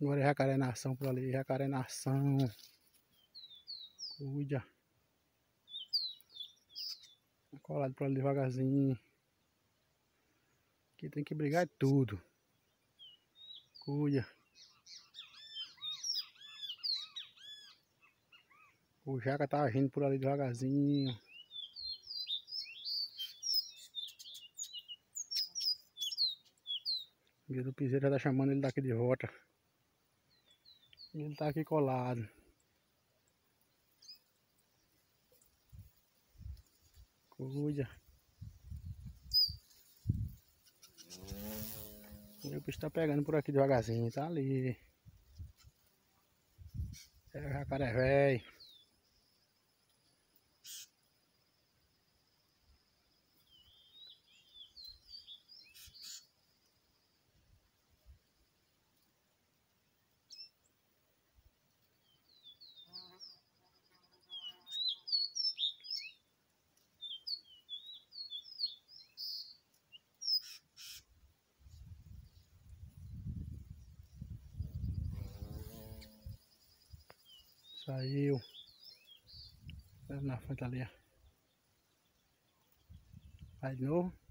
Agora é jacaré nação por ali, jacaré nação. Cuida. Colado por ali devagarzinho. Aqui tem que brigar tudo. Cuida. O jaca tá agindo por ali devagarzinho. O guia do piseiro já tá chamando ele daqui de volta. Ele tá aqui colado. Cuida. E o bicho tá pegando por aqui devagarzinho, tá ali. É o jacaré velho. Saiu. Na frente ali, ó. Vai de novo.